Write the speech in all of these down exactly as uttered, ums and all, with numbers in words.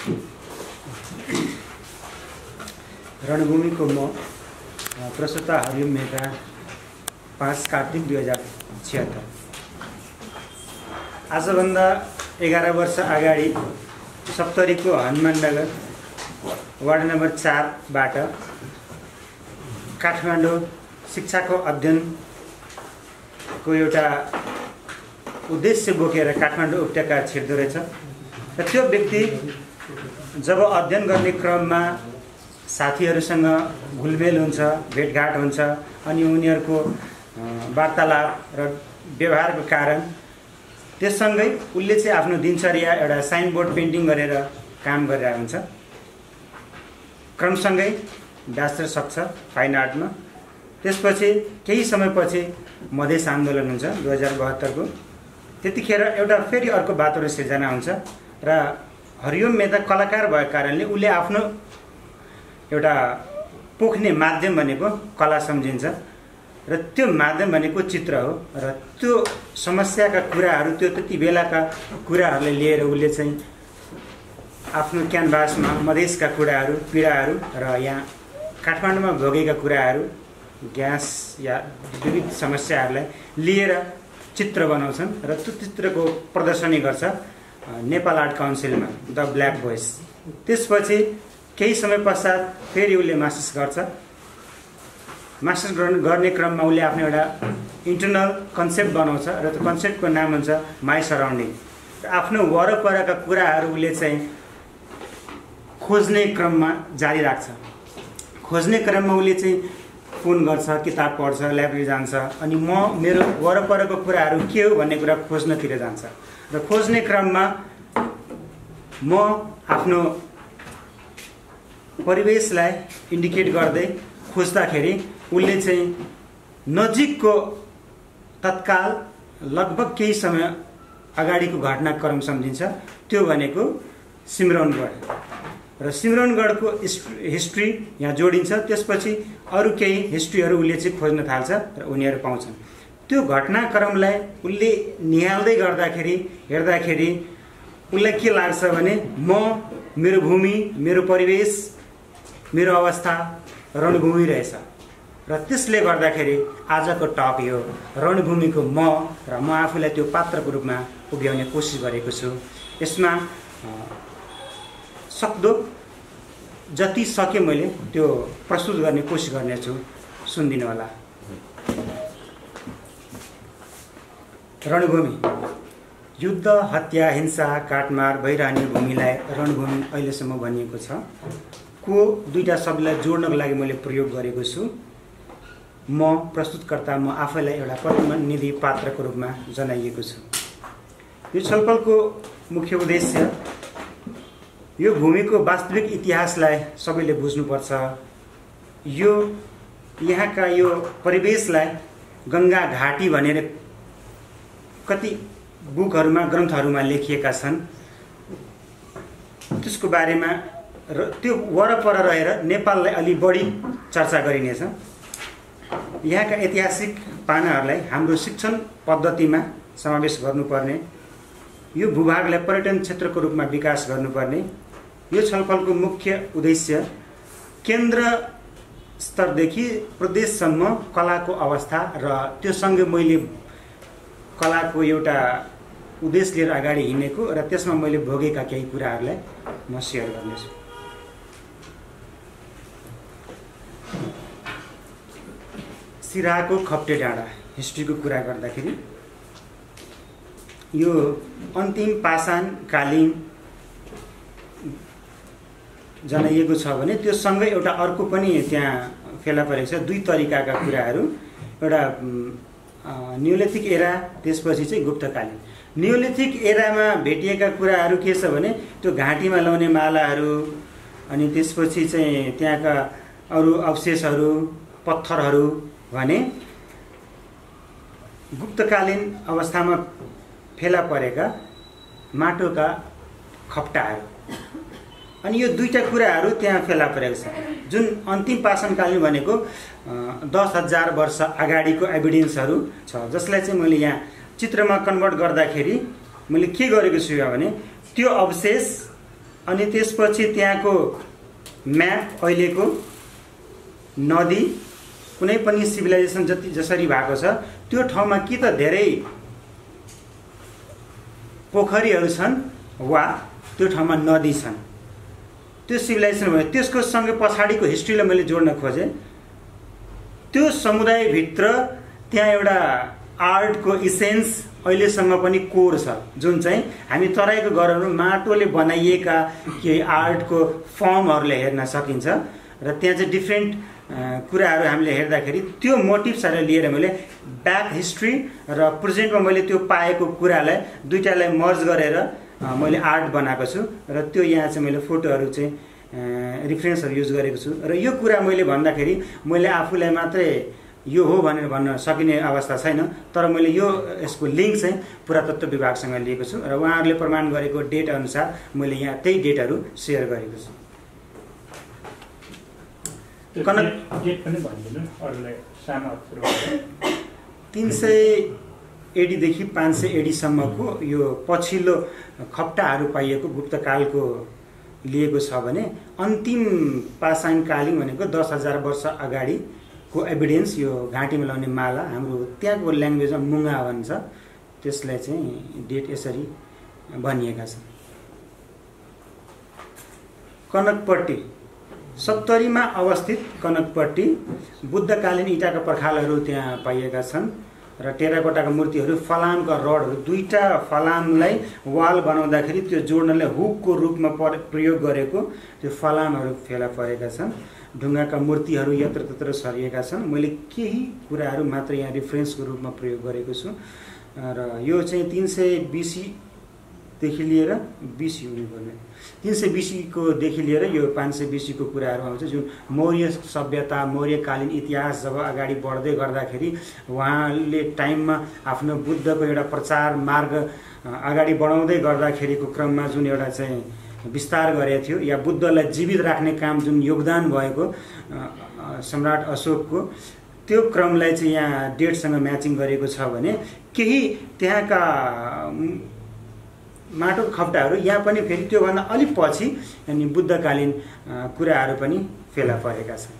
रणभूमिको म प्रस्तुता हरिओम मेहता पाँच कार्तिक दुई हजार छिहत्तर। आजभन्दा एघार वर्ष अगाडि सप्तरीको हनुमाननगर वार्ड नम्बर चारबाट काठमाडौँ शिक्षाको अध्ययनको एउटा उद्देश्य बोकेर काठमाडौँ उपत्यका छिर्दो रहेछ र त्यो व्यक्ति जब अध्ययन गर्ने क्रममा साथीहरूसँग घुलमेल हुन्छ, भेटघाट हुन्छ अनि उनीहरूको वार्तालाप र व्यवहारको कारण त्यससँगै उसले चाहिँ आफ्नो दिनचर्या एउटा साइनबोर्ड पेन्टिङ गरेर काम गरिरहेको हुन्छ। क्रमसँगै ब्याचलर सक्छ फाइन आर्टमा। त्यसपछि केही समयपछि मधेस आन्दोलन हुन्छ दुई हजार बहत्तरको। त्यतिखेर एउटा फेरि अर्को वातावरण सिर्जना हुन्छ र हरिओम मेहता कलाकार भएको कारणले उसले आफ्नो एउटा पोख्ने माध्यम भनेको कला सम्झिन्छ र त्यो माध्यम भनेको चित्र हो र त्यो समस्याका कुराहरू, त्यो त्यति बेलाका कुराहरूलाई लिएर उसले चाहिँ आफ्नो क्यानभासमा मधेसका कुराहरू, पीडाहरू र यहाँ काठमाडौँमा भोगेका कुराहरू, ग्यास या विविध समस्याहरूलाई लिएर चित्र बनाउँछन् र त्यो चित्रको प्रदर्शनी गर्छ नेपाल आर्ट काउन्सिलमा, द ब्ल्याक भोइस। त्यसपछि केही समय पश्चात फेरि उसले मास्टर्स गर्छ। मास्टर्स गर्ने क्रममा उसले आफ्नो एउटा इन्टरनल कन्सेप्ट बनाउँछ र त्यो कन्सेप्टको नाम हुन्छ माई सराउन्डिङ। आफ्नो वरपरका कुराहरू उसले चाहिँ खोज्ने क्रममा जारी राख्छ। खोज्ने क्रममा उसले चाहिँ फोन गर्छ, किताब पढ्छ, लाइब्रेरी जान्छ अनि म मेरो वरपरको कुराहरू के हो भन्ने कुरा खोज्नतिर जान्छ र खोज्ने क्रममा म आफ्नो परिवेशलाई इन्डिकेट गर्दै खोज्दाखेरि उसले चाहिँ नजिकको तत्काल लगभग केही समय अगाडिको घटनाक्रम सम्झिन्छ। त्यो भनेको सिमरौनगढ र सिमरौनगढको हिस्ट्री यहाँ जोडिन्छ। त्यसपछि अरू केही हिस्ट्रीहरू उसले चाहिँ खोज्न थाल्छ र उनीहरू पाउँछन्। त्यो घटनाक्रमलाई उसले निहाल्दै गर्दाखेरि हेर्दाखेरि उसलाई के लाग्छ भने म, मेरो भूमि, मेरो परिवेश, मेरो अवस्था रणभूमि रहेछ र त्यसले गर्दाखेरि आजको टक यो रणभूमिको म र म आफूलाई त्यो पात्रको रूपमा उभ्याउने कोसिस गरेको छु। यसमा सक्दो जति सके मैले त्यो प्रस्तुत गर्ने कोसिस गर्नेछु, सुनिदिनु होला। रणभूमि युद्ध, हत्या, हिंसा, काटमार भइरहने भूमिलाई रणभूमि अहिलेसम्म भनिएको छ। को दुईटा शब्दलाई जोड्नको लागि मैले प्रयोग गरेको छु। म प्रस्तुतकर्ता, म आफैलाई एउटा प्रतिनिधि पात्रको रूपमा जनाइएको छु। यो छलफलको मुख्य उद्देश्य यो भूमिको वास्तविक इतिहासलाई सबैले बुझ्नुपर्छ। यो यहाँका यो परिवेशलाई गङ्गा घाटी भनेर कति बुकहरूमा, ग्रन्थहरूमा लेखिएका छन्। त्यसको बारेमा र त्यो वरपर रहेर नेपाललाई अलि बढी चर्चा गरिनेछ। यहाँका ऐतिहासिक पानाहरूलाई हाम्रो शिक्षण पद्धतिमा समावेश गर्नुपर्ने, यो भूभागलाई पर्यटन क्षेत्रको रूपमा विकास गर्नुपर्ने। यो छलफलको मुख्य उद्देश्य केन्द्र स्तरदेखि प्रदेशसम्म कलाको अवस्था र त्योसँगै मैले कलाको एउटा उद्देश्य लिएर अगाडि हिँडेको र त्यसमा मैले भोगेका केही कुराहरूलाई म सेयर गर्नेछु। सिराहाको खप्टे डाँडा हिस्ट्रीको कुरा गर्दाखेरि यो अन्तिम पाषाणकालीन जनाइएको छ भने त्यो सँगै एउटा अर्को पनि त्यहाँ फेला परेको छ। दुई तरिकाका कुराहरू, एउटा नियोलिथिक एरा, त्यसपछि चाहिँ गुप्तकालीन। नियोलिथिक एरामा भेटिएका कुराहरू के छ भने त्यो घाँटीमा लाउने मालाहरू अनि त्यसपछि चाहिँ त्यहाँका अरू अवशेषहरू, पत्थरहरू भने गुप्तकालीन अवस्थामा फेला परेका माटोका खप्टाहरू। अनि यो दुईटा कुराहरू त्यहाँ फेला परेको छ। जुन अन्तिम पाषाणकालीन भनेको दस हजार वर्ष अगाडिको एभिडेन्सहरू छ, जसलाई चाहिँ मैले यहाँ चित्रमा कन्भर्ट गर्दाखेरि मैले के गरेको छु भने त्यो अवशेष अनि त्यसपछि त्यहाँको म्याप अहिलेको नदी कुनै पनि सिभिलाइजेसन जति जसरी भएको छ त्यो ठाउँमा कि त धेरै पोखरीहरू छन् वा त्यो ठाउँमा नदी छन्। त्यो सिभिलाइजेसन भयो त्यसको सँगै पछाडिको हिस्ट्रीलाई मैले जोड्न खोजेँ। त्यो समुदायभित्र त्यहाँ एउटा आर्टको इसेन्स अहिलेसम्म पनि कोर छ, जुन चाहिँ हामी तराईको घरहरू माटोले बनाइएका केही आर्टको फर्महरूले हेर्न सकिन्छ र त्यहाँ चाहिँ डिफ्रेन्ट कुराहरू हामीले हेर्दाखेरि त्यो मोटिभ्सहरू लिएर मैले ब्याक हिस्ट्री र प्रेजेन्टमा मैले त्यो पाएको कुरालाई दुईटालाई मर्ज गरेर मैले आर्ट बनाएको छु र त्यो यहाँ चाहिँ मैले फोटोहरू चाहिँ रिफरेन्सहरू युज गरेको छु। र यो कुरा मैले भन्दाखेरि मैले आफूलाई मात्रै यो हो भनेर भन्न सकिने अवस्था छैन, तर मैले यो यसको लिङ्क चाहिँ पुरातत्व विभागसँग लिएको छु र उहाँहरूले प्रमाण गरेको डेट अनुसार मैले यहाँ त्यही डेटहरू सेयर गरेको छु। तीन सय एडीदेखि पाँच सय एडीसम्मको यो पछिल्लो खप्टाहरू पाइएको गुप्तकालको लिएको छ भने अन्तिम पाषाणकालीन भनेको दस हजार वर्ष अगाडिको एभिडेन्स यो घाँटीमा लाउने माला, हाम्रो त्यहाँको ल्याङ्ग्वेजमा मुङ्गा भन्छ, त्यसलाई चाहिँ डेट यसरी भनिएका छन्। कनकपट्टी सप्तरीमा अवस्थित कनकपट्टी बुद्धकालीन इँटाका पर्खालहरू त्यहाँ पाइएका छन् र टेराकोटाका मूर्तिहरू, फलामका रडहरू, दुईटा फलामलाई वाल बनाउँदाखेरि त्यो जोड्नलाई हुकको रूपमा प्रयोग गरेको त्यो फलामहरू फेला परेका छन्। ढुङ्गाका मूर्तिहरू यत्रतत्र सरिएका छन्। मैले केही कुराहरू मात्र यहाँ रिफरेन्सको रूपमा प्रयोग गरेको छु र यो चाहिँ तीन सय बिसीदेखि लिएर बिसी हुनुपर्ने तीन सय बिसीकोदेखि लिएर यो पाँच सय बिसीको कुराहरू आउँछ, जुन मौर्य सभ्यता मौर्यकालीन इतिहास जब अगाडि बढ्दै गर्दाखेरि उहाँले टाइममा आफ्नो बुद्धको एउटा प्रचार मार्ग अगाडि बढाउँदै गर्दाखेरिको क्रममा जुन एउटा चाहिँ विस्तार गरेको थियो या बुद्धलाई जीवित राख्ने काम जुन योगदान भएको सम्राट अशोकको, त्यो क्रमलाई चाहिँ यहाँ डेटसँग म्याचिङ गरेको छ भने केही त्यहाँका माटो खप्टाहरू यहाँ पनि फेरि त्योभन्दा अलिक पछि अनि बुद्धकालीन कुराहरू पनि फेला परेका छन्।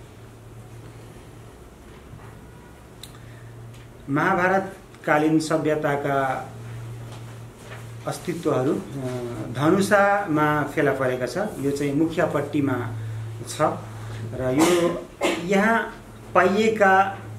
महाभारतकालीन सभ्यताका अस्तित्वहरू धनुषामा फेला परेका छ। यो चाहिँ मुख्यपट्टिमा छ र यो यहाँ पाइएका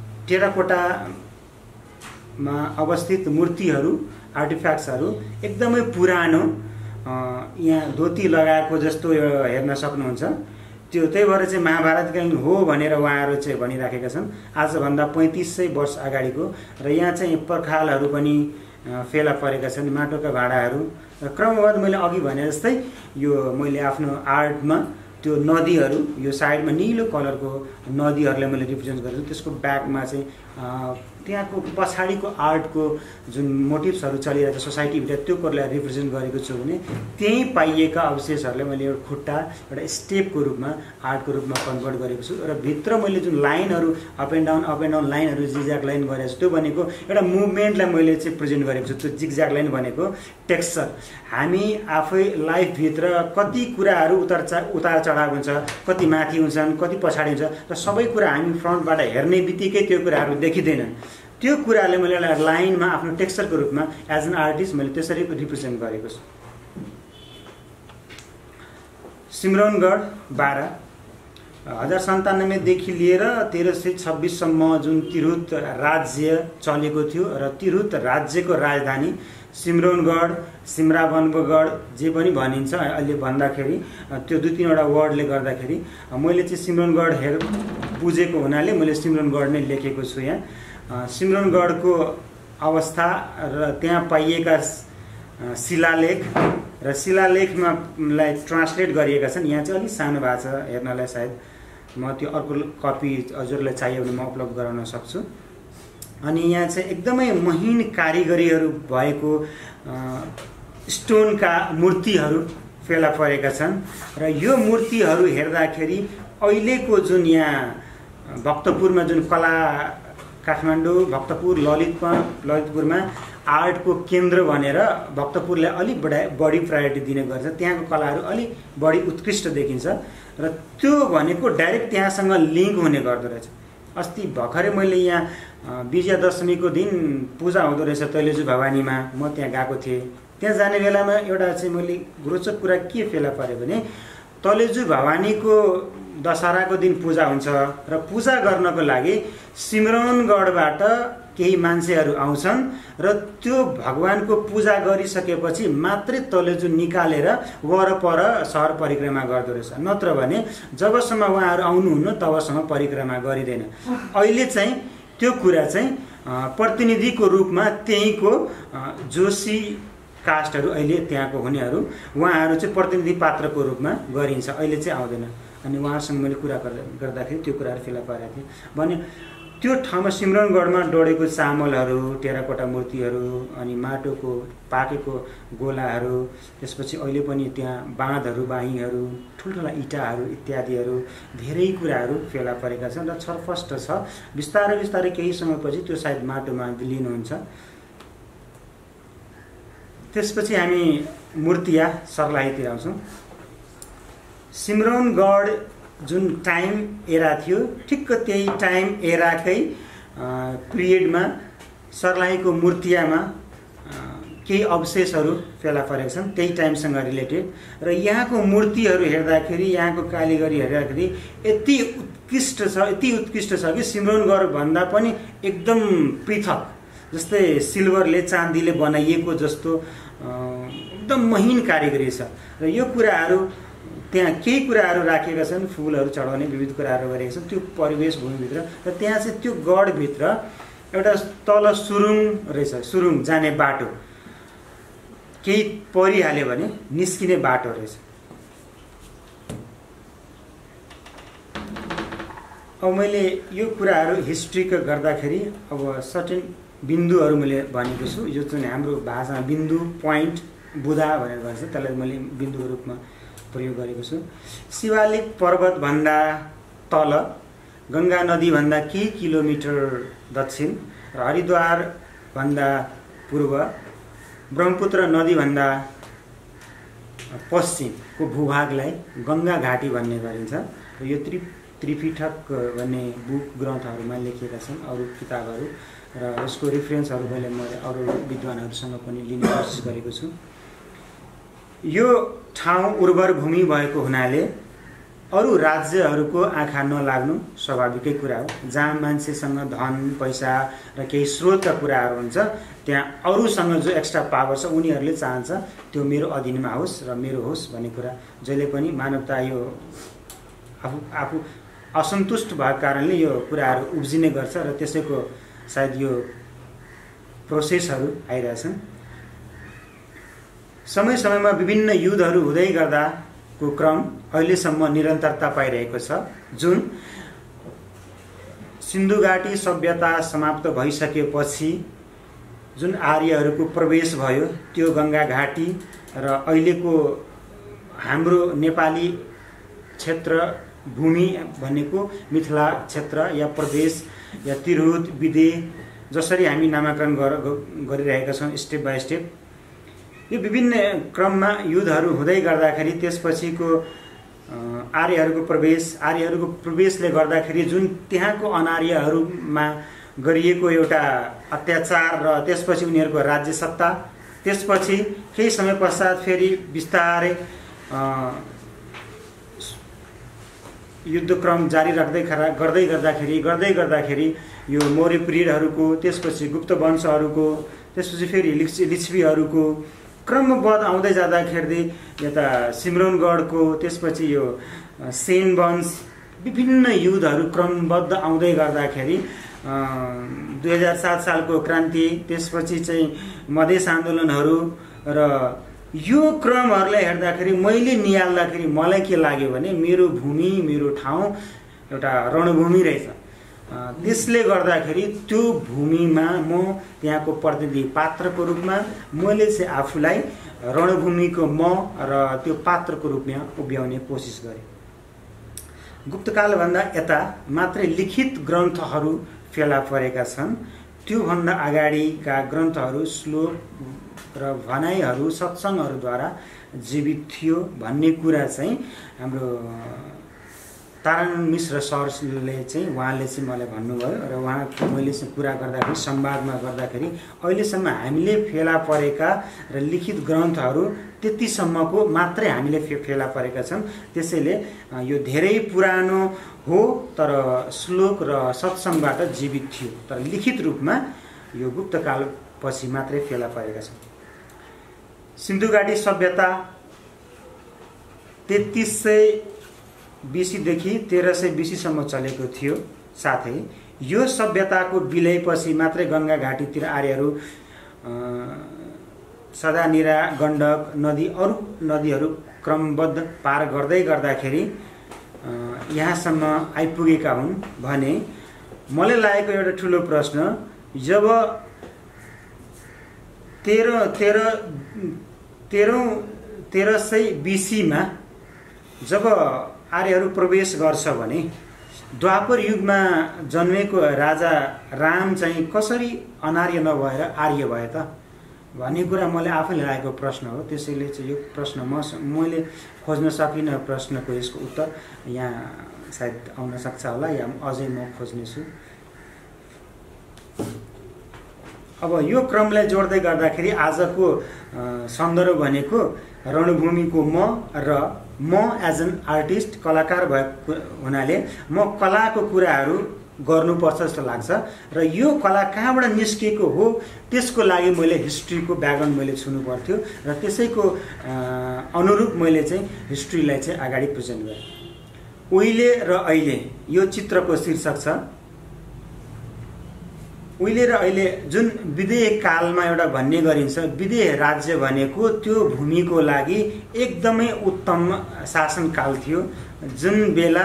टेराकोटामा अवस्थित मूर्तिहरू आर्टिफ्याक्ट्सहरू एकदमै पुरानो, यहाँ धोती लगाएको जस्तो हेर्न सक्नुहुन्छ। त्यो त्यही भएर चाहिँ महाभारतकालीन हो भनेर उहाँहरू चाहिँ भनिराखेका छन्, आजभन्दा पैँतिस सय वर्ष अगाडिको। र यहाँ चाहिँ पर्खालहरू पनि फेला परेका छन्, माटोका भाँडाहरू। र क्रमबद्ध मैले अघि भने जस्तै यो मैले आफ्नो आर्टमा त्यो नदीहरू, यो साइडमा निलो कलरको नदीहरूलाई मैले रिप्रेजेन्ट गरेको छु, त्यसको ब्याकमा चाहिँ त्यहाँको पछाडिको आर्टको जुन मोटिभ्सहरू चलिरहेको छ सोसाइटीभित्र त्यो कुरालाई रिप्रेजेन्ट गरेको छु भने त्यहीँ पाइएका अवशेषहरूलाई मैले एउटा खुट्टा एउटा स्टेपको रूपमा आर्टको रूपमा कन्भर्ट गरेको छु। र भित्र मैले जुन लाइनहरू up and down up and down लाइनहरू जिगज्याग लाइन गरेको छु, त्यो भनेको एउटा मुभमेन्टलाई मैले चाहिँ प्रेजेन्ट गरेको छु। त्यो जिगज्याग लाइन भनेको टेक्स्चर, हामी आफै लाइफभित्र कति कुराहरू उतार उतार चढाव हुन्छ, कति माथि हुन्छन्, कति पछाडि हुन्छ, र सबै कुरा हामी फ्रन्टबाट हेर्ने बित्तिकै त्यो कुराहरू देखिँदैनन्। त्यो कुराले मैले एउटा लाइनमा आफ्नो टेक्स्चरको रूपमा एज एन आर्टिस्ट मैले त्यसरी रिप्रेजेन्ट गरेको छु। सिमरौनगढ बाह्र हजार सन्तानब्बेदेखि लिएर तेह्र सय छब्बिससम्म जुन तिरहुत राज्य चलेको थियो र तिरहुत राज्यको राजधानी सिमरौनगढ, सिमराबन्वगढ जे पनि भनिन्छ अहिले भन्दाखेरि, त्यो दुई तिनवटा वर्डले गर्दाखेरि मैले चाहिँ सिमरौनगढ हेर बुझेको हुनाले मैले सिमरौनगढ नै लेखेको छु। यहाँ सिमरौनगढको अवस्था र त्यहाँ पाइएका शिलालेख र शिलालेखमा लाई ट्रान्सलेट गरिएका छन्। यहाँ चाहिँ अलिक सानो भएको छ हेर्नलाई, सायद म त्यो अर्को कपी हजुरलाई चाहियो भने म उपलब्ध गराउन सक्छु। अनि यहाँ चाहिँ एकदमै महीन कारिगरीहरू भएको स्टोनका मूर्तिहरू फेला परेका छन् र यो मूर्तिहरू हेर्दाखेरि अहिलेको जुन यहाँ भक्तपुरमा जुन कला काठमाडौँ, भक्तपुर, ललितपुर ललितपुरमा आर्टको केन्द्र भनेर भक्तपुरलाई अलिक बढा बढी प्रायोरिटी दिने गर्छ। त्यहाँको कलाहरू अलिक बढी उत्कृष्ट देखिन्छ र त्यो भनेको डाइरेक्ट त्यहाँसँग लिङ्क हुने गर्दो रहेछ। अस्ति भर्खरै मैले यहाँ विजया दशमीको दिन पूजा हुँदो रहेछ तैलेजु भवानीमा, म त्यहाँ गएको थिएँ। त्यहाँ जाने बेलामा एउटा चाहिँ मैले रोचक कुरा के फेला पऱ्यो भने तलेजु भवानीको दशहराको दिन पूजा हुन्छ र पूजा गर्नको लागि सिमरौनगढबाट केही मान्छेहरू आउँछन् र त्यो भगवानको पूजा गरिसकेपछि मात्रै तलेजु निकालेर वरपर सहर परिक्रमा गर्दो रहेछ। नत्र भने जबसम्म उहाँहरू आउनुहुन्न तबसम्म परिक्रमा गरिँदैन। अहिले चाहिँ त्यो कुरा चाहिँ प्रतिनिधिको रूपमा त्यहीँको जोशी कास्टहरू अहिले त्यहाँको हुनेहरू उहाँहरू चाहिँ प्रतिनिधि पात्रको रूपमा गरिन्छ, अहिले चाहिँ आउँदैन। अनि उहाँसँग मैले कुरा गर्दाखेरि त्यो कुराहरू फेला पारेको थिएँ भने त्यो ठाउँमा सिमरौनगढमा डढेको चामलहरू, टेराकोटा मूर्तिहरू, अनि माटोको पाकेको गोलाहरू, त्यसपछि अहिले पनि त्यहाँ बाँधहरू, बाहीहरू, ठुल्ठुला इँटाहरू इत्यादिहरू धेरै कुराहरू फेला परेका छन् र छरफस्ट छ। बिस्तारै बिस्तारै केही समयपछि त्यो सायद माटोमा विलिन हुन्छ। त्यसपछि हामी मूर्तिया सर्लाहीतिर आउँछौँ। सिमरौनगढ जुन टाइम एरा थियो ठिक्क त्यही टाइम एराकै पिरियडमा सर्लाहीको मूर्तियामा केही अवशेषहरू फेला परेका छन् त्यही टाइमसँग रिलेटेड। र यहाँको मूर्तिहरू हेर्दाखेरि, यहाँको कारिगरी हेर्दाखेरि यति उत्कृष्ट छ यति उत्कृष्ट छ कि सिमरौनगढ भन्दा पनि एकदम पृथक, जस्तै सिल्भरले चाँदीले बनाइएको जस्तो एकदम महीन कारिगरी छ। र यो कुराहरू त्यहाँ केही कुराहरू राखेका छन्, फुलहरू चढाउने विविध कुराहरू गरेका छन् त्यो परिवेश भूमिभित्र। र त्यहाँ चाहिँ त्यो गढभित्र एउटा तल सुरुङ रहेछ, सुरुङ जाने बाटो केही परिहाल्यो भने निस्किने बाटो रहेछ। अब मैले यो कुराहरू हिस्ट्रीको गर्दाखेरि अब सर्टेन बिन्दुहरू मैले भनेको छु। यो चाहिँ हाम्रो भाषामा बिन्दु, पोइन्ट, बुधा भनेर भन्छ, त्यसलाई मैले बिन्दुको रूपमा प्रयोग गरेको छु। शिवालिक पर्वतभन्दा तल, गङ्गा नदीभन्दा केही किलोमिटर दक्षिण र हरिद्वारभन्दा पूर्व, ब्रह्मपुत्र नदीभन्दा पश्चिमको भूभागलाई गङ्गा घाटी भन्ने गरिन्छ। र यो त्रि त्रिपिटक भन्ने बुक ग्रन्थहरूमा लेखिएका छन् अरू किताबहरू, र यसको रेफरेन्सहरू मैले म अरू विद्वानहरूसँग पनि लिने कोसिस गरेको छु। यो ठाउँ उर्वर भूमि भएको हुनाले अरू राज्यहरूको आँखा नलाग्नु स्वाभाविकै कुरा हो। जहाँ मान्छेसँग धन पैसा र केही स्रोतका कुराहरू हुन्छ त्यहाँ अरूसँग जो एक्स्ट्रा पावर छ उनीहरूले चाहन्छ त्यो मेरो अधीनमा होस् र मेरो होस् भन्ने कुरा जहिले पनि मानवता यो आफू आफू असन्तुष्ट भएको कारणले यो कुराहरू उब्जिने गर्छ र त्यसैको सायद यो प्रोसेसहरू आइरहेछन्। समय समयमा विभिन्न युद्धहरू हुँदै गर्दाको क्रम अहिलेसम्म निरन्तरता पाइरहेको छ। जुन सिन्धु घाटी सभ्यता समाप्त भइसकेपछि जुन आर्यहरूको प्रवेश भयो त्यो गङ्गा घाटी र अहिलेको हाम्रो नेपाली क्षेत्र भूमि भनेको मिथिला क्षेत्र या प्रदेश या तिरहुत विदेह जसरी हामी नामाकरण गरिरहेका छौँ स्टेप बाई स्टेप, यो विभिन्न क्रममा युद्धहरू हुँदै गर्दाखेरि त्यसपछिको आर्यहरूको प्रवेश आर्यहरूको प्रवेशले गर्दाखेरि जुन त्यहाँको अनार्यहरूमा गरिएको एउटा अत्याचार र त्यसपछि उनीहरूको राज्य सत्ता, त्यसपछि केही समय पश्चात फेरि बिस्तारै युद्धक्रम जारी राख्दै खरा गर्दै गर्दाखेरि गर्दै गर्दाखेरि यो मौर्य पिरियडहरूको, त्यसपछि गुप्त वंशहरूको, त्यसपछि फेरि लिच्छवीहरूको क्रमबद्ध आउँदै जाँदाखेरि यता सिमरौनगढको, त्यसपछि यो सेन वंश, विभिन्न युद्धहरू क्रमबद्ध आउँदै गर्दाखेरि दुई हजार सात सालको क्रान्ति, त्यसपछि चाहिँ मधेस आन्दोलनहरू र यो क्रमहरूलाई हेर्दाखेरि मैले निहाल्दाखेरि मलाई के लाग्यो भने मेरो भूमि मेरो ठाउँ एउटा रणभूमि रहेछ। त्यसले गर्दाखेरि त्यो भूमिमा म त्यहाँको प्रतिनिधि पात्रको रूपमा मैले चाहिँ आफूलाई रणभूमिको म र त्यो पात्रको रूपमा उभ्याउने कोसिस गरेँ। गुप्तकालभन्दा यता मात्रै लिखित ग्रन्थहरू फेला परेका छन्। त्योभन्दा अगाडिका ग्रन्थहरू श्लोक र भनाइहरू सत्सङ्गहरूद्वारा जीवित थियो भन्ने कुरा चाहिँ हाम्रो तारानन्द मिश्र सरले चाहिँ उहाँले चाहिँ मलाई भन्नुभयो र उहाँ मैले कुरा गर्दाखेरि संवादमा गर्दाखेरि अहिलेसम्म हामीले फेला परेका र लिखित ग्रन्थहरू त्यतिसम्मको मात्रै हामीले फे फेला परेका छन्। त्यसैले यो धेरै पुरानो हो तर श्लोक र सत्सङ्गबाट जीवित थियो, तर लिखित रूपमा यो गुप्तकाल पछि मात्रै फेला परेका छन्। सिन्धु घाटी सभ्यता तेत्तीस सय बीसीदेखि तेह्र सय बीसीसम्म चलेको थियो। साथै यो सभ्यताको विलयपछि मात्रै गङ्गा घाटीतिर आर्यहरू सदानिरा गण्डक नदी अरू नदीहरू क्रमबद्ध पार गर्दै गर्दाखेरि यहाँसम्म आइपुगेका हुन् भने मलाई लागेको एउटा ठुलो प्रश्न, जब तेह्र तेह्र तेह्रौँ तेह्र सय बीसीमा जब आर्यहरू प्रवेश गर्छ भने द्वापर युगमा जन्मेको राजा राम चाहिँ कसरी अनार्य नभएर आर्य भए त भन्ने कुरा मलाई आफैले लागेको प्रश्न हो। त्यसैले चाहिँ यो प्रश्न म मैले खोज्न सकिनँ। प्रश्नको यसको उत्तर यहाँ सायद आउन सक्छ होला या अझै म खोज्नेछु। अब यो क्रमलाई जोड्दै गर्दाखेरि आजको सन्दर्भ भनेको रणभूमिको म र म एज एन आर्टिस्ट कलाकार भएको हुनाले म कलाको कुराहरू गर्नुपर्छ जस्तो लाग्छ र यो कला कहाँबाट निस्केको हो त्यसको लागि मैले हिस्ट्रीको ब्याकग्राउन्ड मैले छुनु पर्थ्यो र त्यसैको अनुरूप मैले चाहिँ हिस्ट्रीलाई चाहिँ अगाडि प्रेजेन्ट गरेँ। उहिले र अहिले यो चित्रको शीर्षक छ। उहिले र अहिले जुन विदेह कालमा एउटा भन्ने गरिन्छ, विदेह राज्य भनेको त्यो भूमिको लागि एकदमै उत्तम शासनकाल थियो, जुन बेला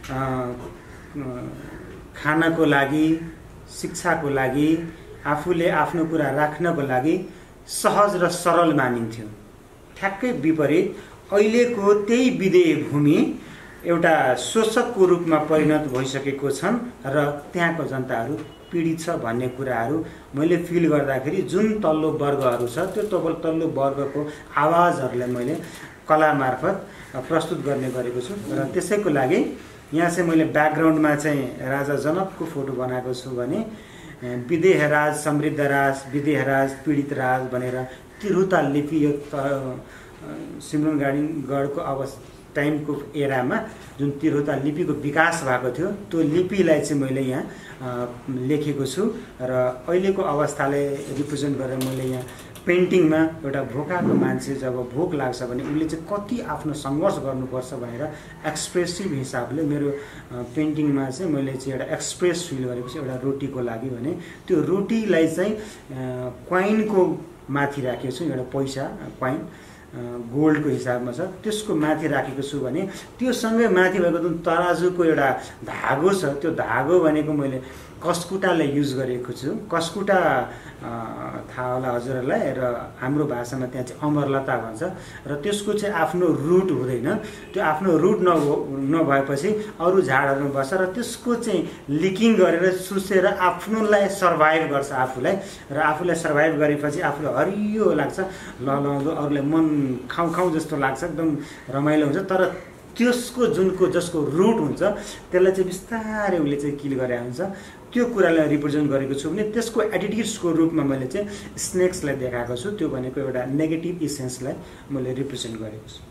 खानको लागि, शिक्षाको लागि, आफूले आफ्नो कुरा राख्नको लागि सहज र सरल मानिन्थ्यो। ठ्याक्कै विपरीत अहिलेको त्यही विदेह भूमि एउटा शोषकको रूपमा परिणत भइसकेको छन् र त्यहाँको जनताहरू पीडित छ भन्ने कुराहरू मैले फिल गर्दाखेरि जुन तल्लो वर्गहरू छ त्यो तल्लो तल्लो वर्गको आवाजहरूलाई मैले कला मार्फत प्रस्तुत गर्ने गरेको छु र त्यसैको लागि यहाँ चाहिँ मैले ब्याकग्राउन्डमा चाहिँ राजा जनकको फोटो बनाएको छु भने विदेह राज, समृद्ध राज, विदेह राज, पीडित राज भनेर तिरहुता लिपि यो सिमरनगाडी गढको अवस्था टाइमको एरामा जुन तिरहुता लिपिको विकास भएको थियो त्यो लिपिलाई चाहिँ मैले यहाँ लेखेको छु र अहिलेको अवस्थालाई रिप्रेजेन्ट गरेर मैले यहाँ पेन्टिङमा एउटा भोकाको मान्छे जब भोक लाग्छ भने उसले चाहिँ कति आफ्नो सङ्घर्ष गर्नुपर्छ भनेर एक्सप्रेसिभ हिसाबले मेरो पेन्टिङमा चाहिँ मैले चाहिँ एउटा एक्सप्रेस फिल गरेको छु। एउटा रोटीको लागि भने त्यो रोटीलाई चाहिँ क्वाइनको माथि राखेको छु, एउटा पैसा क्वाइन गोल्डको हिसाबमा छ त्यसको माथि राखेको छु भने त्यो सँगै माथि भएको जुन तराजुको एउटा धागो छ त्यो धागो भनेको मैले कस्कुटालाई युज गरेको छु। कस्कुटा थाहा होला हजुरहरूलाई र हाम्रो भाषामा त्यहाँ चाहिँ अमरलता भन्छ र त्यसको चाहिँ आफ्नो रुट हुँदैन, त्यो आफ्नो रुट न नभएपछि अरू झाडहरूमा बस्छ र त्यसको चाहिँ लिकिङ गरेर सुसेर आफ्नोलाई सर्भाइभ गर्छ आफूलाई र आफूलाई सर्भाइभ गरेपछि आफूलाई हरियो लाग्छ, ल ल अरूलाई मन खाउँ खाउँ जस्तो लाग्छ, एकदम रमाइलो हुन्छ। तर त्यसको जुनको जसको रुट हुन्छ त्यसलाई चाहिँ बिस्तारै उसले चाहिँ किल गरे हुन्छ। त्यो कुरालाई रिप्रेजेन्ट गरेको छु भने त्यसको एटिट्युड्सको रूपमा मैले चाहिँ स्नेक्सलाई देखाएको छु। त्यो भनेको एउटा नेगेटिभ इसेन्सलाई मैले रिप्रेजेन्ट गरेको छु।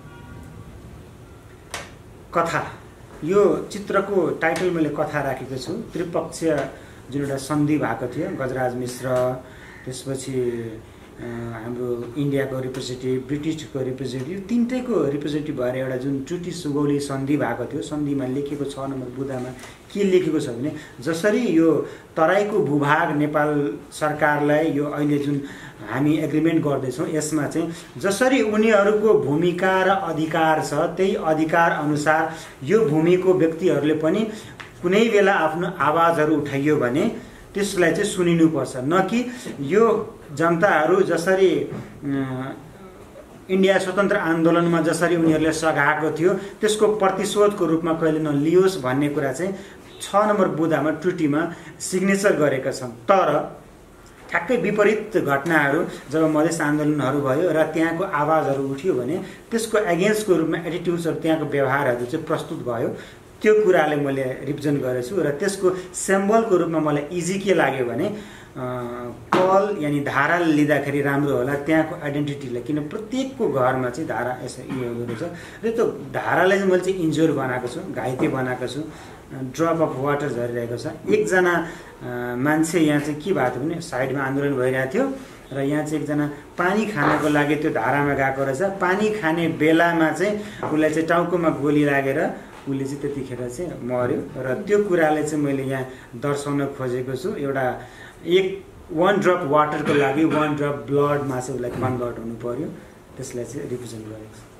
कथा, यो चित्रको टाइटल मैले कथा राखेको छु। त्रिपक्षीय जुन एउटा सन्धि भएको थियो, गजराज मिश्र, त्यसपछि हाम्रो इन्डियाको रिप्रेजेन्टेटिभ, ब्रिटिसको रिप्रेजेन्टेटिभ, तिनटैको रिप्रेजेन्टेटिभ भएर एउटा जुन ट्रिटी सुगौली सन्धि भएको थियो। सन्धिमा लेखेको छ नम्बर बुदामा के लेखेको छ भने जसरी यो तराईको भूभाग नेपाल सरकारलाई यो अहिले जुन हामी एग्रिमेन्ट गर्दैछौँ यसमा चाहिँ जसरी उनीहरूको भूमिका र अधिकार छ त्यही अधिकार अनुसार यो भूमिको व्यक्तिहरूले पनि कुनै बेला आफ्नो आवाजहरू उठाइयो भने त्यसलाई चाहिँ सुनिनुपर्छ, न कि यो जनताहरू जसरी इन्डिया स्वतन्त्र आन्दोलनमा जसरी उनीहरूले सघाएको थियो त्यसको प्रतिशोधको रूपमा कहिले नलियोस् भन्ने कुरा चाहिँ छ नम्बर बुँदामा त्रुटिमा सिग्नेचर गरेका छन्। तर ठ्याक्कै विपरीत घटनाहरू जब मधेस आन्दोलनहरू भयो र त्यहाँको आवाजहरू उठ्यो भने त्यसको एगेन्स्टको रूपमा एटिट्युड्सहरू त्यहाँको व्यवहारहरू चाहिँ प्रस्तुत भयो। त्यो कुराले मैले रिप्रेजेन्ट गरेको छु र त्यसको सिम्बलको रूपमा मलाई इजी के लाग्यो भने कल यानि धारा लिँदाखेरि राम्रो होला त्यहाँको आइडेन्टिटीलाई, किन प्रत्येकको घरमा चाहिँ धारा यसो यो गरेको छ र त्यो धारालाई चाहिँ मैले चाहिँ इन्जोर बनाएको छु, घाइते बनाएको छु, ड्रप अफ वाटर झरिरहेको छ। एकजना मान्छे यहाँ चाहिँ के भएको थियो भने साइडमा आन्दोलन भइरहेको थियो र यहाँ चाहिँ एकजना पानी खानको लागि त्यो धारामा गएको रहेछ। पानी खाने बेलामा चाहिँ उसलाई चाहिँ टाउकोमा गोली लागेर उसले चाहिँ त्यतिखेर चाहिँ मर्यो र त्यो कुराले चाहिँ मैले यहाँ दर्शाउन खोजेको छु। एउटा एक वान ड्रप वाटरको लागि वान ड्रप ब्लडमा चाहिँ उसलाई कन्भर्ट हुनु पर्यो, त्यसलाई चाहिँ रिप्रेजेन्ट गरेको छ।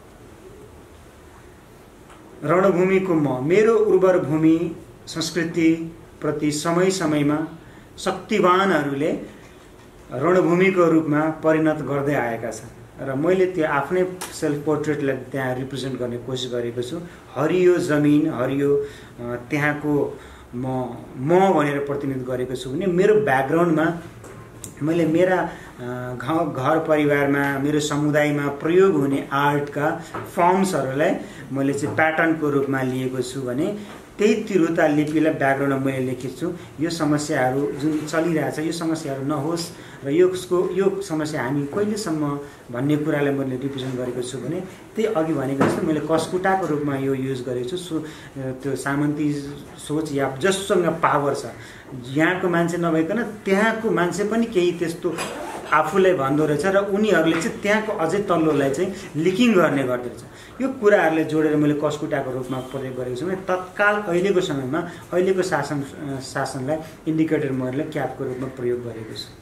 रणभूमिको म मेरो उर्वर भूमि संस्कृतिप्रति समय समयमा शक्तिवानहरूले रणभूमिको रूपमा परिणत गर्दै आएका छन् र मैले त्यो आफ्नै सेल्फ पोर्ट्रेटलाई त्यहाँ रिप्रेजेन्ट गर्ने कोसिस गरेको छु। हरियो जमिन, हरियो त्यहाँको म म भनेर प्रतिनिधित्व गरेको छु भने मेरो ब्याकग्राउन्डमा मैले मेरा गाउँ घर परिवारमा मेरो समुदायमा प्रयोग हुने आर्टका फर्म्सहरूलाई मैले चाहिँ प्याटर्नको रूपमा लिएको छु भने त्यही तिरुता लिपिलाई ब्याकग्राउन्डमा मैले लेखेको छु। यो समस्याहरू जुन चलिरहेछ यो समस्याहरू नहोस् र यसको यो समस्या हामी कहिलेसम्म भन्ने कुरालाई मैले रिप्रेजेन्ट गरेको छु भने त्यही अघि भनेको जस्तो मैले कस्कुटाको रूपमा यो युज गरेको छु। सो त्यो सामन्ती सोच या जससँग पावर छ यहाँको मान्छे नभइकन त्यहाँको मान्छे पनि केही त्यस्तो आफूलाई भन्दो रहेछ र उनीहरूले चाहिँ त्यहाँको अझै तल्लोलाई चाहिँ लिकिङ गर्ने गर्दो रहेछ। यो कुराहरूले जोडेर मैले कस्कुटाको रूपमा प्रयोग गरेको छु भने तत्काल अहिलेको समयमा अहिलेको शासन शासनलाई इन्डिकेटर मैले क्यापको रूपमा प्रयोग गरेको छु।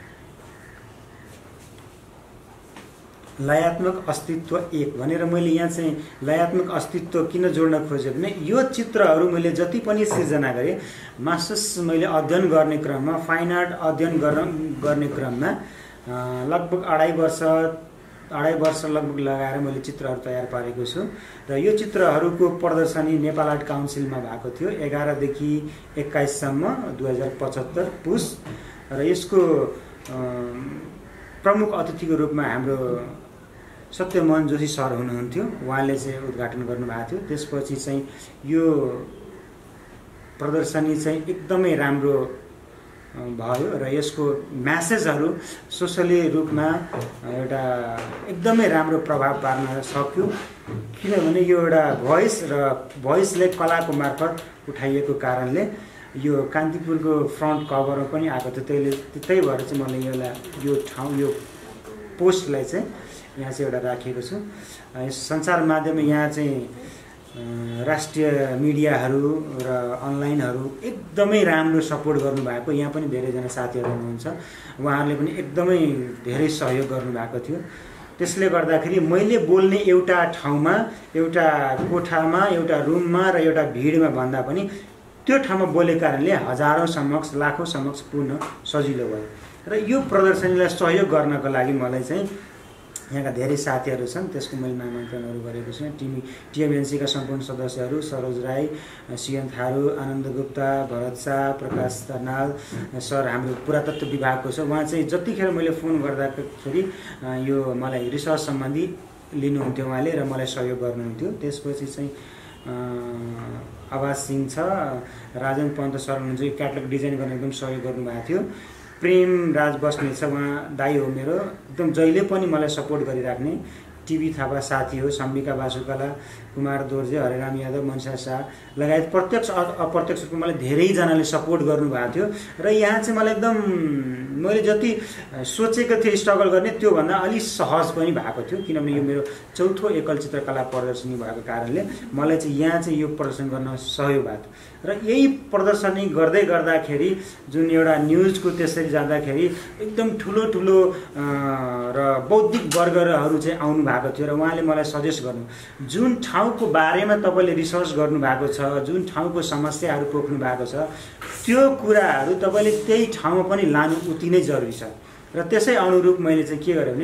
लयात्मक अस्तित्व एक भनेर मैले यहाँ चाहिँ लयात्मक अस्तित्व किन जोड्न खोजेँ भने यो चित्रहरू मैले जति पनि सिर्जना गरेँ मास्टर्स मैले अध्ययन गर्ने क्रममा फाइन आर्ट अध्ययन गर्ने क्रममा लगभग अढाई वर्ष अढाई वर्ष लगभग लगाएर मैले चित्रहरू तयार पारेको छु र यो चित्रहरूको प्रदर्शनी नेपाल आर्ट काउन्सिलमा भएको थियो एघारदेखि एक्काइससम्म दुई हजार पचहत्तर पुस र यसको प्रमुख अतिथिको रूपमा हाम्रो सत्यमोहन जोशी सर हुनुहुन्थ्यो, उहाँले चाहिँ उद्घाटन गर्नुभएको थियो। त्यसपछि चाहिँ यो प्रदर्शनी चाहिँ एकदमै राम्रो भयो र यसको म्यासेजहरू सोसली रूपमा एउटा एकदमै राम्रो प्रभाव पार्न सक्यो, किनभने यो एउटा भोइस र भोइसले कलाको मार्फत उठाइएको कारणले यो कान्तिपुरको फ्रन्ट कभरमा पनि आएको थियो। त्यसले त्यही भएर चाहिँ मैले यसलाई यो ठाउँ यो पोस्टलाई चाहिँ यहाँ चाहिँ एउटा राखेको छु। सञ्चार माध्यम यहाँ चाहिँ राष्ट्रिय मिडियाहरू र अनलाइनहरू एकदमै राम्रो सपोर्ट गर्नुभएको, यहाँ पनि धेरैजना साथीहरू हुनुहुन्छ, उहाँहरूले पनि एकदमै धेरै सहयोग गर्नुभएको थियो। त्यसले गर्दाखेरि मैले बोल्ने एउटा ठाउँमा एउटा कोठामा एउटा रुममा र एउटा भिडमा भन्दा पनि त्यो ठाउँमा बोलेको कारणले हजारौँ समक्ष लाखौँ समक्ष पुग्न सजिलो भयो र यो प्रदर्शनीलाई सहयोग गर्नको लागि मलाई चाहिँ यहाँका धेरै साथीहरू छन्, त्यसको मैले नामाङ्कनहरू गरेको छु। टिमी टिएमएनसीका सम्पूर्ण सदस्यहरू सरोज राई, सिएन थारू, आनन्द गुप्ता, भरत शाह, प्रकाश दर्नाल सर हाम्रो पुरातत्व विभागको छ। उहाँ चाहिँ जतिखेर मैले फोन गर्दाखेरि यो मलाई रिसर्च सम्बन्धी लिनुहुन्थ्यो उहाँले र मलाई सहयोग गर्नुहुन्थ्यो। त्यसपछि चाहिँ आवाज सिंह छ, राजन पन्त सर हुनुहुन्छ, यो क्याटलग डिजाइन गर्न एकदम सहयोग गर्नुभएको थियो। प्रेम राज बस्ने छ, उहाँ दाई हो मेरो, एकदम जहिले पनि मलाई सपोर्ट गरिराख्ने। टिभी थापा साथी हो, सम्बिका बासुकला, कुमार दोर्जे, हरिराम यादव, मनसा शाह लगायत प्रत्यक्ष अप्रत्यक्ष रूपमा मलाई धेरैजनाले सपोर्ट गर्नुभएको थियो र यहाँ चाहिँ मलाई एकदम मैले जति सोचेको थिएँ स्ट्रगल गर्ने त्योभन्दा अलिक सहज पनि भएको थियो, किनभने यो मेरो चौथो एकल चित्रकला प्रदर्शनी भएको कारणले मलाई चाहिँ यहाँ चाहिँ यो प्रदर्शन गर्न सहयोग भएको थियो र यही प्रदर्शनी गर्दै गर्दाखेरि जुन एउटा न्युजको त्यसरी जाँदाखेरि एकदम ठुलो ठुलो र बौद्धिक वर्गहरू चाहिँ आउनु भएको थियो र उहाँले मलाई सजेस्ट गर्नु जुन ठाउँको बारेमा तपाईँले रिसर्च गर्नुभएको छ, जुन ठाउँको समस्याहरू पोख्नु भएको छ त्यो कुराहरू तपाईँले त्यही ठाउँमा पनि लानु उति नै जरुरी छ र त्यसै अनुरूप मैले चाहिँ के गरेँ भने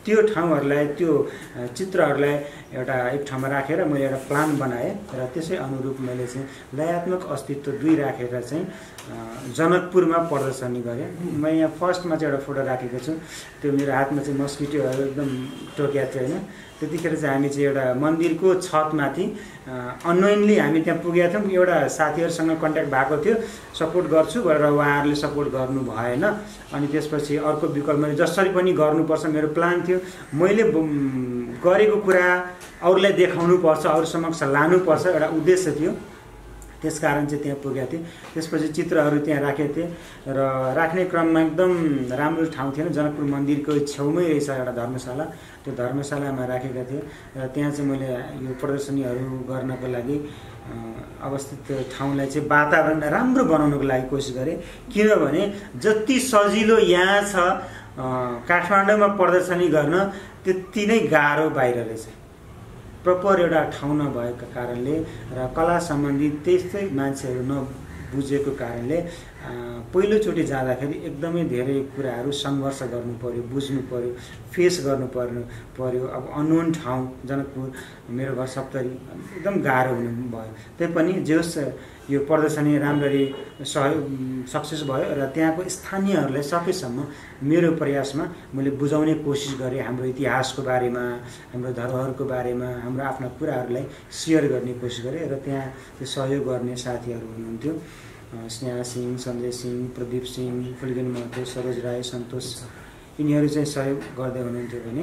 त्यो ठाउँहरूलाई त्यो चित्रहरूलाई एउटा एक ठाउँमा राखेर मैले एउटा प्लान बनाएँ र त्यसै अनुरूप मैले चाहिँ लयात्मक अस्तित्व दुई राखेर चाहिँ जनकपुरमा प्रदर्शनी गरेँ। म यहाँ फर्स्टमा चाहिँ एउटा फोटो राखेको छु, त्यो मेरो हातमा चाहिँ मस्किटोहरू एकदम टोक्या चाहिँ होइन। त्यतिखेर चाहिँ हामी चाहिँ एउटा मन्दिरको छतमाथि अननोइनली हामी त्यहाँ पुगेका थियौँ। एउटा साथीहरूसँग कन्ट्याक्ट भएको थियो, सपोर्ट गर्छु भनेर उहाँहरूले सपोर्ट गर्नु भएन। अनि त्यसपछि अर्को विकल्प मैले जसरी पनि गर्नुपर्छ मेरो प्लान थियो। मैले गरेको कुरा अरूलाई देखाउनुपर्छ, अरू समक्ष लानुपर्छ एउटा उद्देश्य थियो। त्यसकारण चाहिँ त्यहाँ पुगेको थिएँ। त्यसपछि चित्रहरू त्यहाँ राखेको थिएँ र राख्ने क्रममा एकदम राम्रो ठाउँ थिएन। जनकपुर मन्दिरको छेउमै रहेछ एउटा धर्मशाला, त्यो धर्मशालामा राखेका थिएँ र त्यहाँ चाहिँ मैले यो प्रदर्शनीहरू गर्नको लागि अवस्थित ठाउँलाई चाहिँ वातावरण राम्रो बनाउनको लागि कोसिस गरेँ। किनभने जति सजिलो यहाँ छ काठमाडौँमा प्रदर्शनी गर्न त्यति नै गाह्रो बाहिर रहेछ। प्रपर एउटा ठाउँ नभएका कारणले र कला सम्बन्धी त्यस्तै मान्छेहरू नबुझेको कारणले पहिलोचोटि जाँदाखेरि एकदमै धेरै कुराहरू सङ्घर्ष गर्नु पर्यो, बुझ्नु पर्यो, फेस गर्नु पर्नु पर्यो। अब अननोन ठाउँ जनकपुर, मेरो घर सप्तरी, एकदम गाह्रो हुनु भयो। तैपनि जे होस् यो प्रदर्शनी राम्ररी सहयोग सक्सेस भयो र त्यहाँको स्थानीयहरूलाई सकेसम्म मेरो प्रयासमा मैले बुझाउने कोसिस गरेँ। हाम्रो इतिहासको बारेमा, हाम्रो धरोहरको बारेमा, हाम्रो आफ्ना कुराहरूलाई सेयर गर्ने कोसिस गरेँ र त्यहाँ त्यो सहयोग गर्ने साथीहरू हुनुहुन्थ्यो, स्नेहा सिंह, सञ्जय सिंह, प्रदीप सिंह, फुलगेन महतो, सरोज राई, सन्तोष, यिनीहरू चाहिँ सहयोग गर्दै हुनुहुन्थ्यो। भने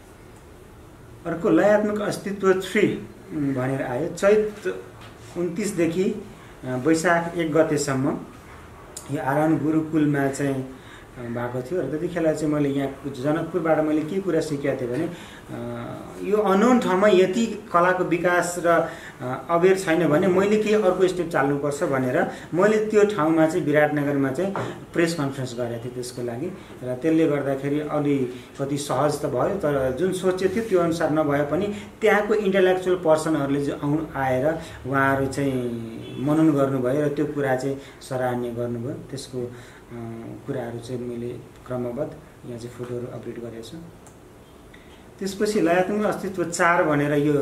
अर्को लयात्मक अस्तित्व थ्री भनेर आयो। चैत उन्तिसदेखि वैशाख एक गतेसम्म यो आरोहण गुरुकुलमा चाहिँ भएको थियो र त्यतिखेर चाहिँ मैले यहाँ जनकपुरबाट मैले के कुरा सिकेको थिएँ भने यो अननोन ठाउँमा यति कलाको विकास र अवेर छैन भने मैले केही अर्को स्टेप चाल्नुपर्छ भनेर मैले त्यो ठाउँमा चाहिँ विराटनगरमा चाहिँ प्रेस कन्फरेन्स गरेको थिएँ त्यसको लागि। र त्यसले गर्दाखेरि अलिकति सहज त भयो, तर जुन सोचेको थियो त्यो अनुसार नभए पनि त्यहाँको इन्टेलेक्चुअल पर्सनहरूले जो आउ आएर उहाँहरू चाहिँ मनन गर्नुभयो र त्यो कुरा चाहिँ सराहनीय गर्नुभयो। त्यसको कुराहरू चाहिँ मैले क्रमबद्ध यहाँ चाहिँ फोटोहरू अपलोड गरेको छु। त्यसपछि लयात्मक अस्तित्व चार भनेर यो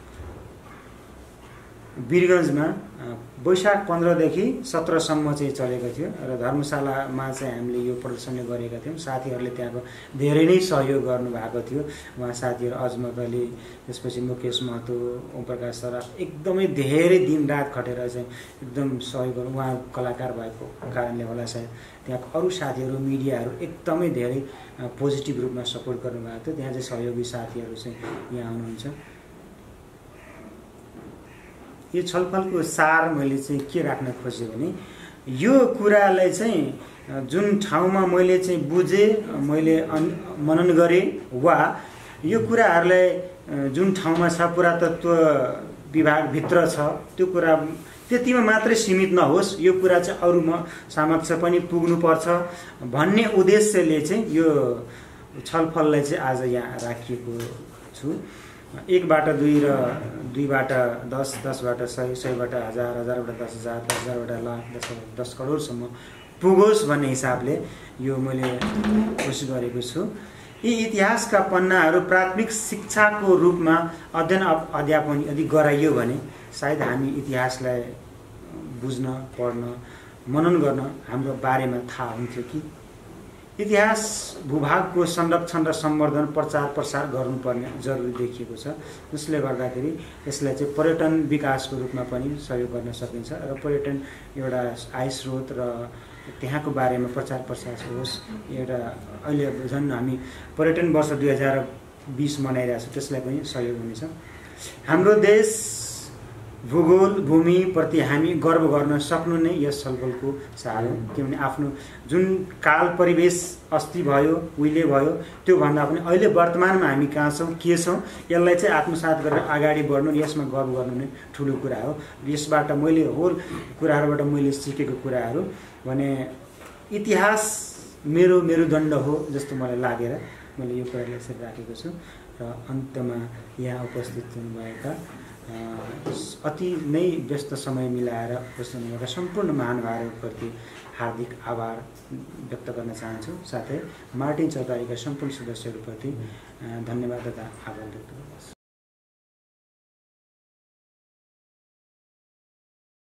वीरगन्जमा वैशाख पन्ध्रदेखि सत्रसम्म चाहिँ चलेको थियो र धर्मशालामा चाहिँ हामीले यो प्रदर्शनी गरेका थियौँ। साथीहरूले त्यहाँको धेरै नै सहयोग गर्नुभएको थियो। उहाँ साथीहरू अजमत अली, त्यसपछि मुकेश महतो, ओम प्रकाश सराफ एकदमै धेरै दिनरात खटेर चाहिँ एकदम सहयोग गर्नु। उहाँ कलाकार भएको कारणले होला सायद त्यहाँको अरू साथीहरू, मिडियाहरू एकदमै धेरै पोजिटिभ रूपमा सपोर्ट गर्नुभएको थियो। त्यहाँ चाहिँ सहयोगी साथीहरू चाहिँ यहाँ आउनुहुन्छ। यो छलफलको सार मैले चाहिँ के राख्न खोजेँ भने यो कुरालाई चाहिँ जुन ठाउँमा मैले चाहिँ बुझेँ, मैले मनन गरेँ वा यो कुराहरूलाई जुन ठाउँमा छ पुरातत्व विभागभित्र छ त्यो कुरा त्यतिमा मात्रै सीमित नहोस्, यो कुरा चाहिँ अरू म समक्ष पनि पुग्नुपर्छ भन्ने उद्देश्यले चाहिँ यो छलफललाई चाहिँ आज यहाँ राखिएको छु। एकबाट दुई र दुईबाट दस, दसबाट सय, सयबाट हजार, हजारबाट दस हजार, दस हजारबाट लाख, दस दस करोडसम्म पुगोस् भन्ने हिसाबले यो मैले कोसिस गरेको छु। यी इतिहासका पन्नाहरू प्राथमिक शिक्षाको रूपमा अध्ययन अध्यापन यदि गराइयो भने सायद हामी इतिहासलाई बुझ्न, पढ्न, मनन गर्न हाम्रो बारेमा थाहा हुन्थ्यो कि इतिहास भूभागको संरक्षण र सम्वर्धन, प्रचार प्रसार गर्नुपर्ने जरुरी देखिएको छ। जसले गर्दाखेरि यसलाई चाहिँ पर्यटन विकासको रूपमा पनि सहयोग गर्न सकिन्छ र पर्यटन एउटा आय स्रोत र त्यहाँको बारेमा प्रचार प्रसार होस्। एउटा अहिले झन् हामी पर्यटन वर्ष दुई हजार बिस मनाइरहेको छौँ, त्यसलाई पनि सहयोग हुनेछ। हाम्रो देश भूगोल भूमिप्रति हामी गर्व गर्न सक्नु नै यस छलफलको सार हो। किनभने आफ्नो जुन काल परिवेश अस्ति भयो, उहिले भयो, त्योभन्दा पनि अहिले वर्तमानमा हामी कहाँ छौँ, के छौँ, यसलाई चाहिँ आत्मसात गरेर अगाडि बढ्नु, यसमा गर्व गर्नु नै ठुलो कुरा हो। यसबाट मैले होल कुराहरूबाट मैले सिकेको कुराहरू भने इतिहास मेरो मेरुदण्ड हो जस्तो मलाई लागेर मैले यो कुरालाई यसरी राखेको छु। र अन्तमा यहाँ उपस्थित हुनुभएका अति नै व्यस्त समय मिलाएर उपस्थित हुनुभएका सम्पूर्ण महानुभावहरूप्रति हार्दिक आभार व्यक्त गर्न चाहन्छु। साथै मार्टिन चौतारीका सम्पूर्ण सदस्यहरूप्रति धन्यवाद तथा आभार व्यक्त गर्दछु।